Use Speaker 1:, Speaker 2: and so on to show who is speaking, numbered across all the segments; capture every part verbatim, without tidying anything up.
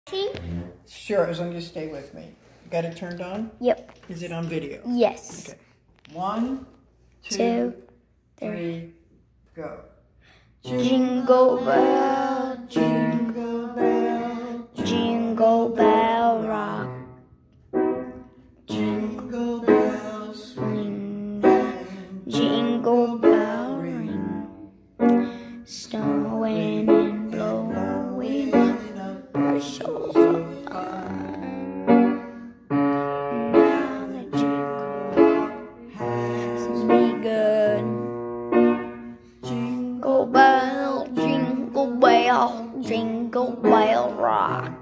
Speaker 1: See?
Speaker 2: Sure, as long as you stay with me. Got it turned on?
Speaker 1: Yep.
Speaker 2: Is it on video?
Speaker 1: Yes.
Speaker 2: Okay. One, two,
Speaker 1: Two,
Speaker 2: three, go.
Speaker 1: Jingle bell, jingle bell, jingle bell rock. Jingle bell swing, jingle bell ring. Snowing and blowing up bushels of fun. Now the jingle has begun. Jingle bell, jingle bell, jingle bell rock.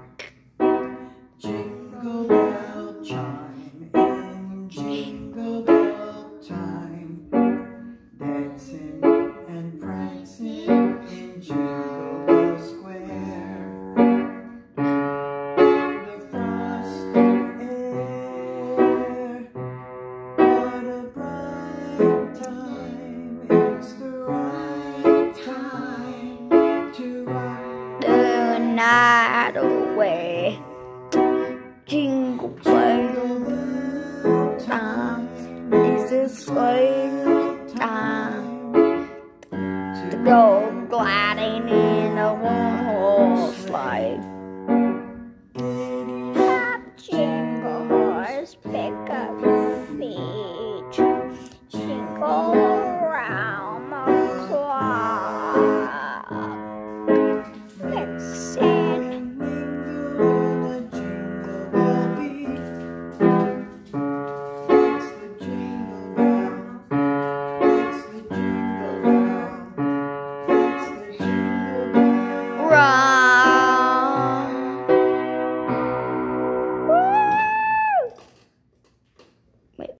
Speaker 2: Jingle bell chime in jingle bell time, dancing and prancing in Jingle Bell Square. The frosty air, what a bright time! It's the right time to rock
Speaker 1: The night away. Jingle bell time is a swing time.